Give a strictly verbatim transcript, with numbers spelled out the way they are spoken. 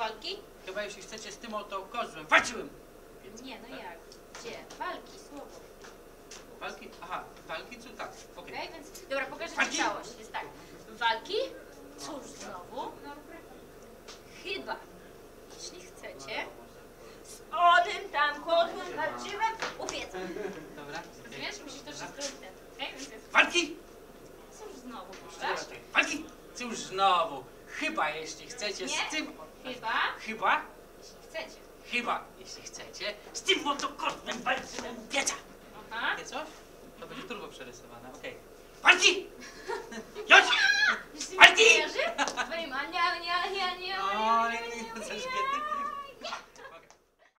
walki? Chyba jeśli chcecie z tym oto kozłem. Walczyłem! Więc, Nie, no tak? jak? Gdzie? Walki, słowo. Walki? Aha, walki, co tak. Okej. Okej, więc... Dobra, pokażę Walki? ci całość. Jest tak. Walki? Cóż znowu? Chyba, jeśli chcecie, z onym tam kozłem walczywem uwiedzę. Dobra. Rozumiesz? Musisz to wszystko ten. Okej, więc jest... Walki! Cóż znowu, Dobra, puszczasz? czekaj. Walki! Cóż znowu. Chyba jeśli chcecie Nie. z tym... Chyba, Chyba? jeśli chcecie. Chyba, jeśli chcecie, z tym oto kozłem walczyłem pieca. Aha. Nie coś? To będzie turbo przerysowane, okej. Walki! Już! Jeśli Walki! mi kojarzy? Twoim ania, ania, ania, ania, O, ania, nie, nie, ania, nie, ania. Elżbiety.